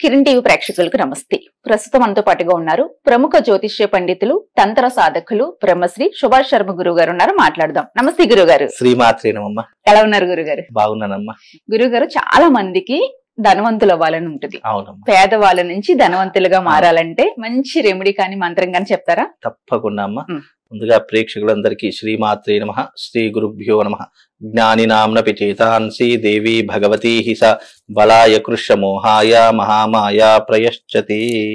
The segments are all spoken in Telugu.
కిరణ్ టీవీ ప్రేక్షకులకు నమస్తే. ప్రస్తుతం మనతో పాటుగా ఉన్నారు ప్రముఖ జ్యోతిష్య పండితులు, తంత్ర సాధకులు బ్రహ్మశ్రీ సుభాష్ శర్మ గురువు గారు ఉన్నారు. మాట్లాడదాం. నమస్తే గురుగారు. శ్రీమాత్రే నమః. ఎలా ఉన్నారు గురుగారు? బాగున్నానమ్మా. గురుగారు, చాలా మందికి ధనవంతులు అవ్వాలని ఉంటుంది. అవునమ్మా. పేదవాళ్ళ నుంచి ధనవంతులుగా మారాలంటే మంచి రెమెడీ కానీ మంత్రం కానీ చెప్తారా? తప్పకుండా అమ్మా. ముందుగా ప్రేక్షకులందరికీ శ్రీమాత్రే నమః, శ్రీ గురుభ్యో నమః. జ్ఞానినాంనపి చేతాంసి దేవి భగవతీ స బలాయ కృష్ణమోహాయ మహామాయ ప్రయశ్చతి.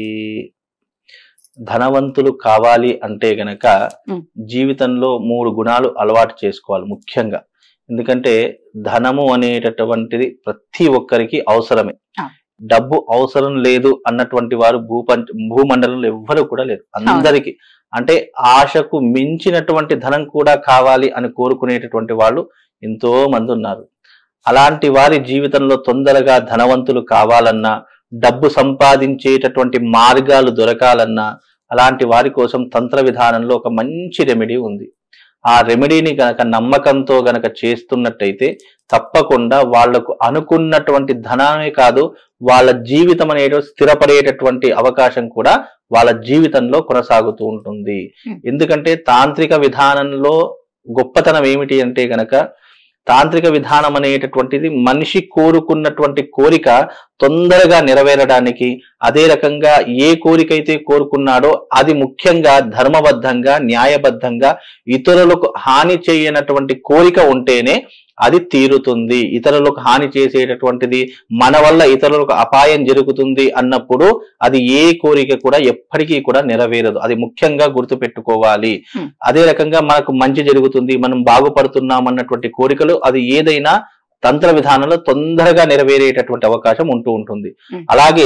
ధనవంతులు కావాలి అంటే గనక జీవితంలో 3 గుణాలు అలవాటు చేసుకోవాలి ముఖ్యంగా. ఎందుకంటే ధనము అనేటటువంటిది ప్రతి ఒక్కరికి అవసరమే. డబ్బు అవసరం లేదు అన్నటువంటి వారు భూమండలంలో ఎవ్వరూ కూడా లేరు. అందరికీ అంటే ఆశకు మించినటువంటి ధనం కూడా కావాలి అని కోరుకునేటటువంటి వాళ్ళు ఎంతో మంది ఉన్నారు. అలాంటి వారి జీవితంలో తొందరగా ధనవంతులు కావాలన్నా, డబ్బు సంపాదించేటటువంటి మార్గాలు దొరకాలన్నా, అలాంటి వారి కోసం తంత్ర విధానంలో ఒక మంచి రెమెడీ ఉంది. ఆ రెమెడీని గనక నమ్మకంతో గనక చేస్తున్నట్టయితే తప్పకుండా వాళ్లకు అనుకున్నటువంటి ధనమే కాదు, వాళ్ళ జీవితం అనేది స్థిరపడేటటువంటి అవకాశం కూడా వాళ్ళ జీవితంలో కొనసాగుతూ ఉంటుంది. ఎందుకంటే తాంత్రిక విధానంలో గొప్పతనం ఏమిటి అంటే గనక, తాంత్రిక విధానం అనేటటువంటిది మనిషి కోరుకున్నటువంటి కోరిక తొందరగా నెరవేరడానికి, అదే రకంగా ఏ కోరికైతే కోరుకున్నాడో అది ముఖ్యంగా ధర్మబద్ధంగా, న్యాయబద్ధంగా, ఇతరులకు హాని చేయనటువంటి కోరిక ఉంటేనే అది తీరుతుంది. ఇతరులకు హాని చేసేటటువంటిది, మన వల్ల ఇతరులకు అపాయం జరుగుతుంది అన్నప్పుడు అది ఏ కోరిక కూడా ఎప్పటికీ కూడా నెరవేరదు. అది ముఖ్యంగా గుర్తుపెట్టుకోవాలి. అదే రకంగా మనకు మంచి జరుగుతుంది, మనం బాగుపడుతున్నాం అన్నటువంటి కోరికలు అది ఏదైనా తంత్ర విధానంలో తొందరగా నెరవేరేటటువంటి అవకాశం ఉంటూ ఉంటుంది. అలాగే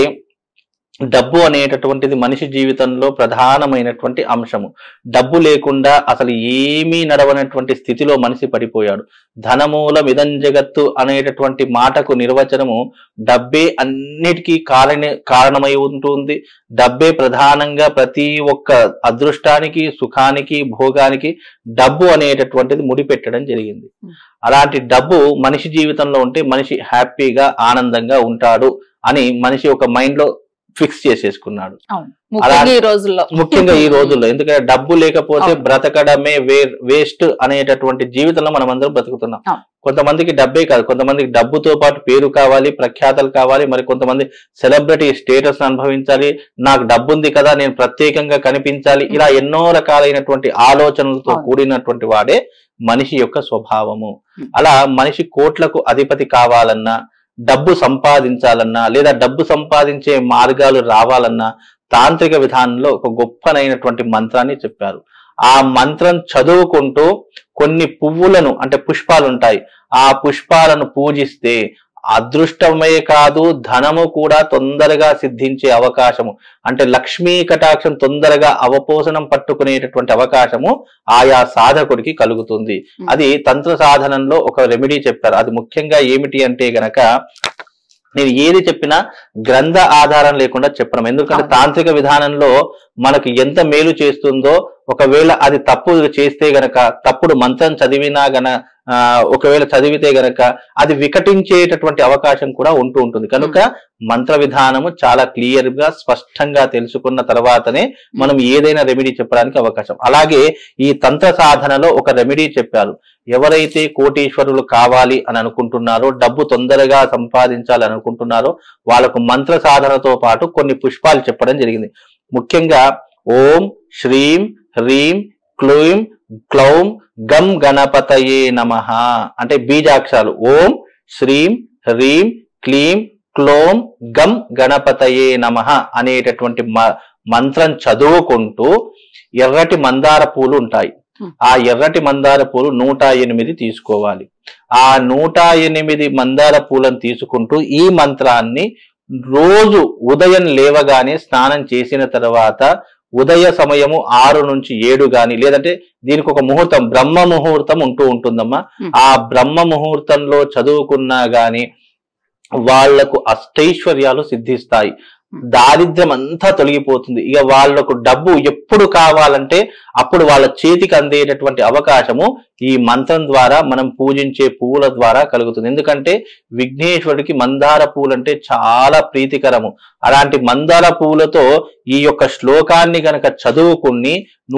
డబ్బు అనేటటువంటిది మనిషి జీవితంలో ప్రధానమైనటువంటి అంశము. డబ్బు లేకుండా అసలు ఏమీ నడవనటువంటి స్థితిలో మనిషి పడిపోయాడు. ధనమూలం ఇదం జగత్తు అనేటటువంటి మాటకు నిర్వచనము డబ్బే అన్నిటికీ కారణమై ఉంటుంది. డబ్బే ప్రధానంగా ప్రతి ఒక్క అదృష్టానికి, సుఖానికి, భోగానికి డబ్బు అనేటటువంటిది ముడిపెట్టడం జరిగింది. అలాంటి డబ్బు మనిషి జీవితంలో ఉంటే మనిషి హ్యాపీగా, ఆనందంగా ఉంటాడు అని మనిషి ఒక మైండ్ లో ఫిక్స్ చేసేసుకున్నాడు. ముఖ్యంగా ఈ రోజుల్లో ఎందుకంటే డబ్బు లేకపోతే బ్రతకడమే వేస్ట్ అనేటటువంటి జీవితంలో మనం అందరం బ్రతుకుతున్నాం. కొంతమందికి డబ్బే కాదు, కొంతమందికి డబ్బుతో పాటు పేరు కావాలి, ప్రఖ్యాతలు కావాలి, మరి కొంతమంది సెలబ్రిటీ స్టేటస్ అనుభవించాలి, నాకు డబ్బు ఉంది కదా నేను ప్రత్యేకంగా కనిపించాలి, ఇలా ఎన్నో రకాలైనటువంటి ఆలోచనలతో కూడినటువంటి వాడే మనిషి యొక్క స్వభావము. అలా మనిషి కోట్లకు అధిపతి కావాలన్నా, డబ్బు సంపాదించాలన్నా, లేదా డబ్బు సంపాదించే మార్గాలు రావాలన్నా తాంత్రిక విధానంలో ఒక గొప్పనైనటువంటి మంత్రాన్ని చెప్పారు. ఆ మంత్రం చదువుకుంటూ కొన్ని పువ్వులను అంటే పుష్పాలు ఉంటాయి, ఆ పుష్పాలను పూజిస్తే అదృష్టమే కాదు ధనము కూడా తొందరగా సిద్ధించే అవకాశము, అంటే లక్ష్మీ కటాక్షం తొందరగా అవపోసనం పట్టుకునేటటువంటి అవకాశము ఆయా సాధకుడికి కలుగుతుంది. అది తంత్ర సాధనంలో ఒక రెమెడీ చెప్పారు. అది ముఖ్యంగా ఏమిటి అంటే గనక, నేను ఏది చెప్పినా గ్రంథ ఆధారం లేకుండా చెప్పడం. ఎందుకంటే తాంత్రిక విధానంలో మనకు ఎంత మేలు చేస్తుందో, ఒకవేళ అది తప్పు చేస్తే గనక, తప్పుడు మంత్రం చదివినా ఒకవేళ చదివితే గనక అది వికటించేటటువంటి అవకాశం కూడా ఉంటూ ఉంటుంది. కనుక మంత్ర విధానము చాలా క్లియర్ గా, స్పష్టంగా తెలుసుకున్న తర్వాతనే మనం ఏదైనా రెమెడీ చెప్పడానికి అవకాశం. అలాగే ఈ తంత్ర సాధనలో ఒక రెమెడీ చెప్పారు. ఎవరైతే కోటీశ్వరులు కావాలి అని అనుకుంటున్నారో, డబ్బు తొందరగా సంపాదించాలని అనుకుంటున్నారో వాళ్ళకు మంత్ర సాధనతో పాటు కొన్ని పుష్పాలు చెప్పడం జరిగింది. ముఖ్యంగా ఓం శ్రీం హ్రీం క్లూం క్లౌం గం గణపతయే నమః అంటే బీజాక్షరాలు ఓం శ్రీం హ్రీం క్లీం క్లోం గం గణపతయే నమః అనేటటువంటి మంత్రం చదువుకుంటూ ఎర్రటి మందార పూలు ఉంటాయి. ఆ ఎర్రటి మందార పూలు 108 తీసుకోవాలి. ఆ 108 మందార పూలను తీసుకుంటూ ఈ మంత్రాన్ని రోజు ఉదయం లేవగానే స్నానం చేసిన తర్వాత ఉదయ సమయము 6 నుంచి 7 గాని, లేదంటే దీనికి ఒక ముహూర్తం, బ్రహ్మ ముహూర్తం ఉంటుందమ్మా. ఆ బ్రహ్మ ముహూర్తంలో చదువుకున్నా గాని వాళ్లకు అష్టైశ్వర్యాలు సిద్ధిస్తాయి. దారిద్ర్యం అంతా తొలగిపోతుంది. ఇక వాళ్ళకు డబ్బు ఎప్పుడు కావాలంటే అప్పుడు వాళ్ళ చేతికి అందేటటువంటి అవకాశము ఈ మంత్రం ద్వారా మనం పూజించే పువ్వుల ద్వారా కలుగుతుంది. ఎందుకంటే విఘ్నేశ్వరుడికి మందార పువ్వులు అంటే చాలా ప్రీతికరము. అలాంటి మందార పువ్వులతో ఈ యొక్క శ్లోకాన్ని గనక చదువుకుని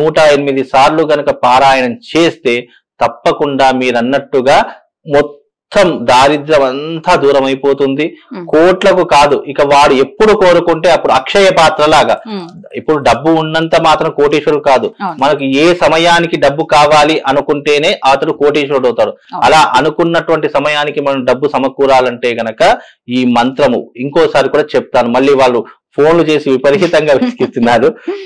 108 సార్లు గనక పారాయణం చేస్తే తప్పకుండా మీరన్నట్టుగా మొత్తం దారిద్ర్యం అంతా దూరం అయిపోతుంది. కోట్లకు కాదు, ఇక వాడు ఎప్పుడు కోరుకుంటే అప్పుడు అక్షయ పాత్ర లాగా. ఇప్పుడు డబ్బు ఉన్నంత మాత్రం కోటీశ్వరుడు కాదు, మనకి ఏ సమయానికి డబ్బు కావాలి అనుకుంటేనే అతడు కోటీశ్వరుడు అవుతాడు. అలా అనుకున్నటువంటి సమయానికి మనం డబ్బు సమకూరాలంటే గనక ఈ మంత్రము ఇంకోసారి కూడా చెప్తాను, మళ్ళీ వాళ్ళు ఫోన్లు చేసి విపరీతంగా విసిగిస్తున్నారు.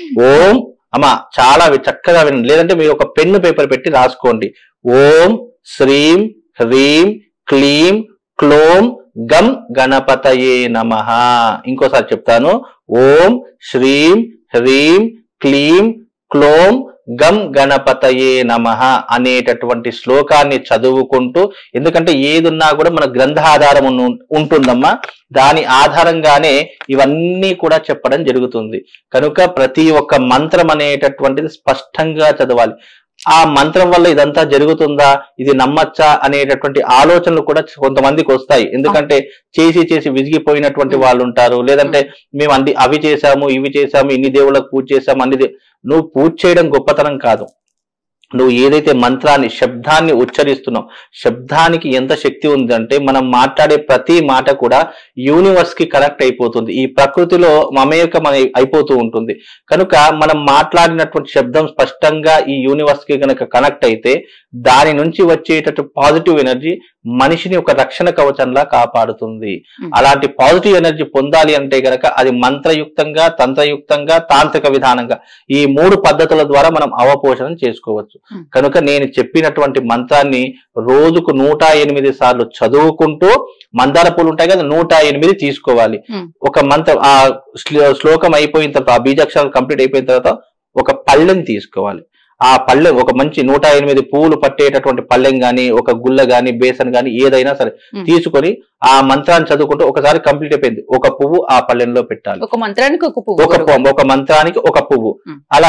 ఓం అమ్మా చాలా చక్కగా వినండి, లేదంటే మీరు ఒక పెన్ను పేపర్ పెట్టి రాసుకోండి. ఓం శ్రీం హ్రీం క్లీం క్లోం గం గణపతయే నమః. ఇంకోసారి చెప్తాను, ఓం శ్రీం హ్రీం క్లీం క్లోం గం గణపతయే నమః అనేటటువంటి శ్లోకాన్ని చదువుకుంటూ, ఎందుకంటే ఏదున్నా కూడా మన గ్రంథాధారం ఉంటుందమ్మా, దాని ఆధారంగానే ఇవన్నీ కూడా చెప్పడం జరుగుతుంది. కనుక ప్రతి ఒక్క మంత్రం అనేటటువంటిది స్పష్టంగా చదవాలి. ఆ మంత్రం వల్ల ఇదంతా జరుగుతుందా, ఇది నమ్మచ్చా అనేటటువంటి ఆలోచనలు కూడా కొంతమందికి వస్తాయి. ఎందుకంటే చేసి విసిగిపోయినటువంటి వాళ్ళు ఉంటారు. లేదంటే మేము అవి చేశాము ఇవి చేశాము, ఇన్ని దేవుళ్ళకు పూజ చేశాము, నువ్వు పూజ చేయడం గొప్పతనం కాదు. నువ్వు ఏదైతే మంత్రాన్ని శబ్దాన్ని ఉచ్చరిస్తున్నావు, శబ్దానికి ఎంత శక్తి ఉందంటే మనం మాట్లాడే ప్రతి మాట కూడా యూనివర్స్ కి కనెక్ట్ అయిపోతుంది, ఈ ప్రకృతిలో మమేకం అయిపోతూ ఉంటుంది. కనుక మనం మాట్లాడినటువంటి శబ్దం స్పష్టంగా ఈ యూనివర్స్ కి కనుక కనెక్ట్ అయితే దాని నుంచి వచ్చేటటువంటి పాజిటివ్ ఎనర్జీ మనిషిని ఒక రక్షణ కవచంలా కాపాడుతుంది. అలాంటి పాజిటివ్ ఎనర్జీ పొందాలి అంటే గనక అది మంత్రయుక్తంగా, తంత్రయుక్తంగా, తాంత్రిక విధానంగా ఈ 3 పద్ధతుల ద్వారా మనం అవపోషణం చేసుకోవచ్చు. కనుక నేను చెప్పినటువంటి మంత్రాన్ని రోజుకు 108 సార్లు చదువుకుంటూ, మందార పూలు ఉంటాయి కదా 108 తీసుకోవాలి. ఒక మంత్రం ఆ శ్లోకం అయిపోయిన తర్వాత, ఆ బీజాక్షరాలు కంప్లీట్ అయిపోయిన తర్వాత ఒక పళ్ళెని తీసుకోవాలి. ఆ పళ్ళె ఒక మంచి 108 పువ్వులు పట్టేటటువంటి పళ్ళెం గాని, ఒక గుల్ల గాని, బేసన్ గాని ఏదైనా సరే తీసుకొని ఆ మంత్రాన్ని చదువుకుంటూ ఒకసారి కంప్లీట్ అయిపోయింది, ఒక పువ్వు ఆ పళ్ళెంలో పెట్టాలి. ఒక మంత్రానికి ఒక పువ్వు, ఒక మంత్రానికి ఒక పువ్వు. అలా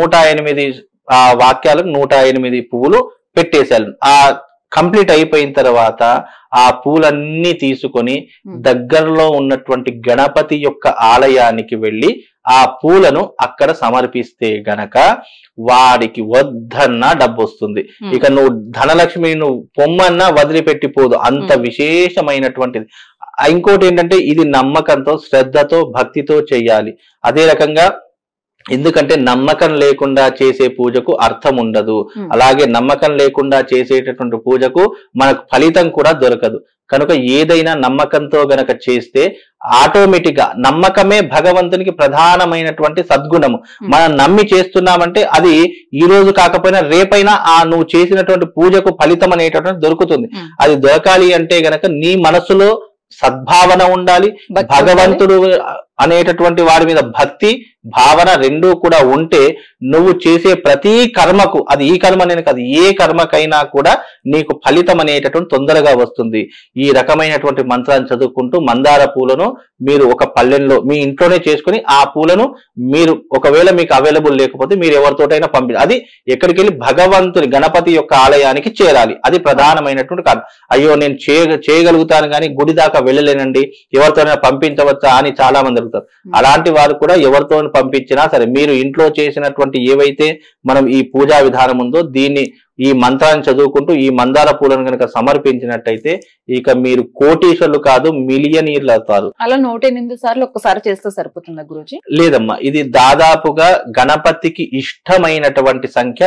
108 వాక్యాలకు 108 పువ్వులు పెట్టేశారు. ఆ కంప్లీట్ అయిపోయిన తర్వాత ఆ పూలన్నీ తీసుకొని దగ్గరలో ఉన్నటువంటి గణపతి యొక్క ఆలయానికి వెళ్ళి ఆ పూలను అక్కడ సమర్పిస్తే గనక వాడికి వద్దన్నా డబ్బు వస్తుంది. ఇక నువ్వు ధనలక్ష్మి నువ్వు పొమ్మన్నా వదిలిపెట్టిపోదు, అంత విశేషమైనటువంటిది. ఇంకోటి ఏంటంటే ఇది నమ్మకంతో, శ్రద్ధతో, భక్తితో చెయ్యాలి. అదే రకంగా ఎందుకంటే నమ్మకం లేకుండా చేసే పూజకు అర్థం ఉండదు, అలాగే నమ్మకం లేకుండా చేసేటటువంటి పూజకు మనకు ఫలితం కూడా దొరకదు. కనుక ఏదైనా నమ్మకంతో గనక చేస్తే ఆటోమేటిక్ గా, నమ్మకమే భగవంతునికి ప్రధానమైనటువంటి సద్గుణము. మనం నమ్మి చేస్తున్నామంటే అది ఈ రోజు కాకపోయినా రేపైనా ఆ నువ్వు చేసినటువంటి పూజకు ఫలితం అనేటటువంటి దొరుకుతుంది. అది దొరకాలి అంటే గనక నీ మనసులో సద్భావన ఉండాలి, భగవంతుడు అనేటటువంటి వాడి మీద భక్తి భావన రెండూ కూడా ఉంటే నువ్వు చేసే ప్రతి కర్మకు, అది ఈ కర్మ నేను కాదు ఏ కర్మకైనా కూడా నీకు ఫలితం అనేటటువంటి తొందరగా వస్తుంది. ఈ రకమైనటువంటి మంత్రాన్ని చదువుకుంటూ మందార పూలను మీరు ఒక పళ్ళెంలో మీ ఇంట్లోనే చేసుకుని ఆ పూలను మీరు ఒకవేళ మీకు అవైలబుల్ లేకపోతే మీరు ఎవరితోటైనా అది ఎక్కడికి వెళ్ళి భగవంతుని గణపతి యొక్క ఆలయానికి చేరాలి. అది ప్రధానమైనటువంటి కారణం. అయ్యో నేను చేయగలుగుతాను కానీ గుడి దాకా వెళ్ళలేనండి, ఎవరితోనైనా పంపించవచ్చా అని చాలా మంది అడుగుతారు. అలాంటి వారు కూడా ఎవరితో పంపించినా సరే మీరు ఇంట్లో చేసినటువంటి ఏవైతే మనం ఈ పూజా విధానం ఉందో దీన్ని ఈ మంత్రాన్ని చదువుకుంటూ ఈ మందార పూలను కనుక సమర్పించినట్టయితే ఇక మీరు కోటీశ్వరులు కాదు మిలియనీర్లు అవుతారు. అలా 108 సార్లు ఒక్కసారి చేస్తే సరిపోతుందా గురూజీ? లేదమ్మా, ఇది దాదాపుగా గణపతికి ఇష్టమైనటువంటి సంఖ్య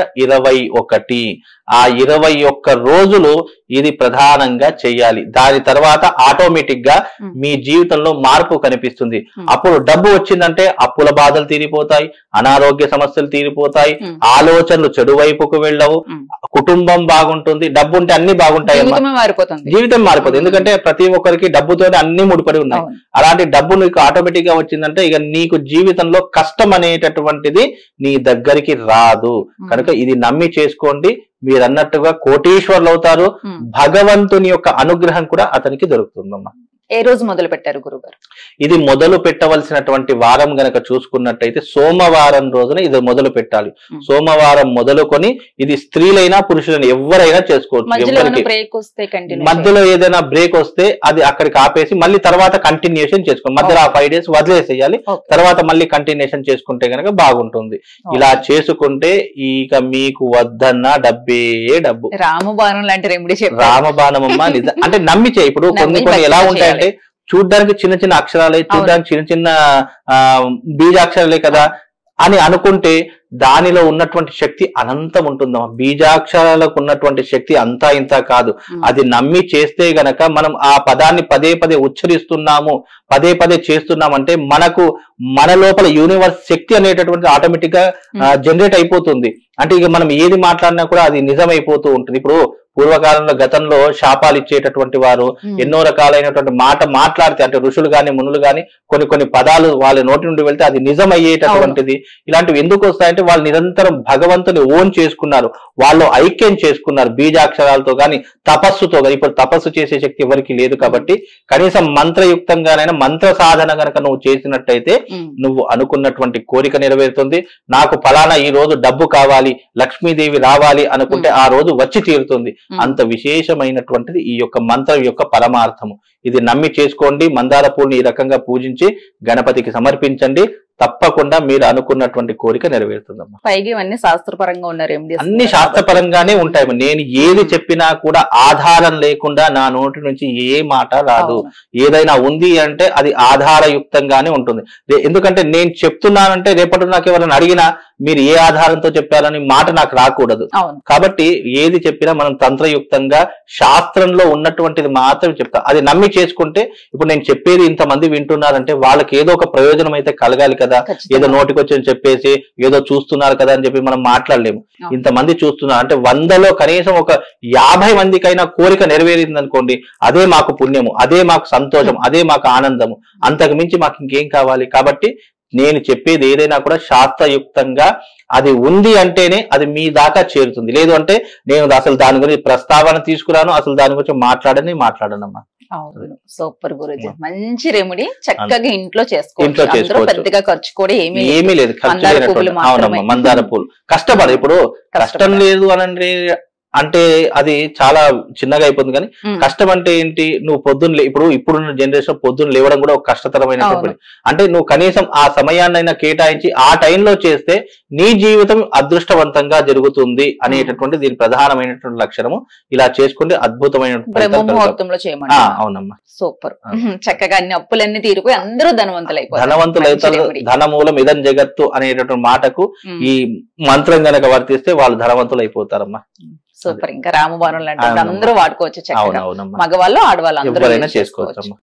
21. ఆ 21 రోజులు ఇది ప్రధానంగా చెయ్యాలి. దాని తర్వాత ఆటోమేటిక్ గా మీ జీవితంలో మార్పు కనిపిస్తుంది. అప్పుడు డబ్బు వచ్చిందంటే అప్పుల బాధలు తీరిపోతాయి, అనారోగ్య సమస్యలు తీరిపోతాయి, ఆలోచనలు చెడు వైపుకు వెళ్ళవు, కుటుంబం బాగుంటుంది. డబ్బు ఉంటే అన్ని బాగుంటాయి, జీవితం మారిపోతుంది. ఎందుకంటే ప్రతి ఒక్కరికి డబ్బుతోనే అన్ని ముడిపడి ఉన్నాయి. అలాంటి డబ్బు నీకు ఆటోమేటిక్ గా వచ్చిందంటే ఇక నీకు జీవితంలో కష్టం అనేటటువంటిది నీ దగ్గరికి రాదు. కనుక ఇది నమ్మి చేసుకోండి, మీరు అన్నట్టుగా కోటీశ్వరులు అవుతారు, భగవంతుని యొక్క అనుగ్రహం కూడా అతనికి దొరుకుతుందమ్మా. ఏ రోజు మొదలు పెట్టారు గురుగారు? ఇది మొదలు పెట్టవలసినటువంటి వారం గనక చూసుకున్నట్టయితే సోమవారం రోజున ఇది మొదలు పెట్టాలి. సోమవారం మొదలుకొని ఇది స్త్రీలైనా పురుషులైనా ఎవరైనా చేసుకోవచ్చు. మధ్యలో ఏదైనా బ్రేక్ వస్తే అది అక్కడికి ఆపేసి మళ్ళీ తర్వాత కంటిన్యూషన్ చేసుకోండి. మధ్యలో 5 days వదిలేసేయాలి, తర్వాత మళ్ళీ కంటిన్యూషన్ చేసుకుంటే గనక బాగుంటుంది. ఇలా చేసుకుంటే ఇక మీకు వద్దన్న డబ్బే డబ్బు. రామబాణం లాంటి రెమెడీ చెప్పారు. రామబాణం అమ్మ నిజం అంటే నమ్మిచే. ఇప్పుడు కొన్ని ఎలా ఉంటాయంటే చూడ్డానికి చిన్న చిన్న అక్షరాలే, చూడ్డానికి చిన్న చిన్న బీజాక్షరాలే కదా అని అనుకుంటే దానిలో ఉన్నటువంటి శక్తి అనంతం ఉంటుందమ్మా. బీజాక్షరాలకు ఉన్నటువంటి శక్తి అంతా ఇంత కాదు. అది నమ్మి చేస్తే గనక మనం ఆ పదాన్ని పదే పదే ఉచ్చరిస్తున్నాము, పదే పదే చేస్తున్నామంటే మనకు మన లోపల యూనివర్స్ శక్తి అనేటటువంటి ఆటోమేటిక్ గా జనరేట్ అయిపోతుంది. అంటే ఇక మనం ఏది మాట్లాడినా కూడా అది నిజమైపోతూ ఉంటుంది. ఇప్పుడు పూర్వకాలంలో గతంలో శాపాలు ఇచ్చేటటువంటి వారు ఎన్నో రకాలైనటువంటి మాట మాట్లాడితే అంటే ఋషులు గాని మునులు గాని కొన్ని పదాలు వాళ్ళ నోటి నుండి వెళ్తే అది నిజం అయ్యేటటువంటిది. ఇలాంటివి ఎందుకు వస్తాయంటే వాళ్ళు నిరంతరం భగవంతుని ఓన్ చేసుకున్నారు, వాళ్ళు ఐక్యం చేసుకున్నారు బీజాక్షరాలతో గాని తపస్సుతో గాని. ఇప్పుడు తపస్సు చేసే శక్తి ఎవరికి లేదు కాబట్టి కనీసం మంత్రయుక్తంగానైనా మంత్ర సాధన గనక నువ్వు చేసినట్టయితే నువ్వు అనుకున్నటువంటి కోరిక నెరవేరుతుంది. నాకు ఫలానా ఈ రోజు డబ్బు కావాలి, లక్ష్మీదేవి రావాలి అనుకుంటే ఆ రోజు వచ్చి తీరుతుంది. అంత విశేషమైనటువంటిది ఈ యొక్క మంత్రం యొక్క పరమార్థము. ఇది నమ్మి చేసుకోండి. మందార పూలని ఈ రకంగా పూజించి గణపతికి సమర్పించండి. తప్పకుండా మీరు అనుకున్నటువంటి కోరిక నెరవేరుతుందమ్మా. పైగా ఇవన్నీ శాస్త్రపరంగా ఉన్న రెమెడీస్, అన్ని శాస్త్రపరంగానే ఉంటాయి. నేను ఏది చెప్పినా కూడా ఆధారం లేకుండా నా నోటి నుంచి ఏ మాట రాదు. ఏదైనా ఉంది అంటే అది ఆధారయుక్తంగానే ఉంటుంది. ఎందుకంటే నేను చెప్తున్నానంటే రేపటి నాకు ఎవరైనా అడిగినా మీరు ఏ ఆధారంతో చెప్పారని మాట నాకు రాకూడదు. కాబట్టి ఏది చెప్పినా మనం తంత్రయుక్తంగా శాస్త్రంలో ఉన్నటువంటిది మాత్రం చెప్తా. అది నమ్మి చేసుకుంటే ఇప్పుడు నేను చెప్పేది ఇంతమంది వింటున్నారంటే వాళ్ళకి ఏదో ఒక ప్రయోజనం అయితే కలగాలి కదా. ఏదో నోటికొచ్చి చెప్పేసి ఏదో చూస్తున్నారు కదా అని చెప్పి మనం మాట్లాడలేము. ఇంతమంది చూస్తున్నారు అంటే 100లో కనీసం ఒక 50 మందికైనా కోరిక నెరవేరింది అనుకోండి, అదే మాకు పుణ్యము, అదే మాకు సంతోషం, అదే మాకు ఆనందము. అంతకు మించి మాకు ఇంకేం కావాలి? కాబట్టి నేను చెప్పేది ఏదైనా కూడా శాస్త్రయుక్తంగా అది ఉంది అంటేనే అది మీ దాకా చేరుతుంది. లేదు అంటే నేను అసలు దాని గురించి ప్రస్తావన తీసుకురాను, అసలు దాని గురించి మాట్లాడనమ్మా. సూపర్ గురుజీ, మంచి రెమెడీ, చక్కగా ఇంట్లో చేసుకోవచ్చు. పెద్దగా ఖర్చు కూడా ఏమీ లేదు. మందార పూలు కష్టపడ ఇప్పుడు కష్టం లేదు అని అంటే అది చాలా చిన్నగా అయిపోతుంది. కానీ కష్టం అంటే ఏంటి? నువ్వు పొద్దున్న ఇప్పుడున్న జనరేషన్ పొద్దున్న లేవడం కూడా ఒక కష్టతరమైనటువంటి. అంటే నువ్వు కనీసం ఆ సమయాన్నైనా కేటాయించి ఆ టైంలో చేస్తే నీ జీవితం అదృష్టవంతంగా జరుగుతుంది అనేటటువంటి దీని ప్రధానమైనటువంటి లక్షణము. ఇలా చేసుకుంటే అద్భుతమైనటువంటి. అవునమ్మా, సూపర్. చక్కగా అన్ని అప్పులన్నీ తీరిపోయి అందరూ ధనవంతులైతారు. ధనమూలం ఇదం జగత్తు అనేటటువంటి మాటకు ఈ మంత్రం గనక వర్తిస్తే వాళ్ళు ధనవంతులు అయిపోతారమ్మా. సూపర్. ఇంకా రామబాణం లాంటి అందరూ వాడుకోవచ్చు. చక్కగా మగవాళ్ళు ఆడవాళ్ళు అందరూ చేసుకోవచ్చు.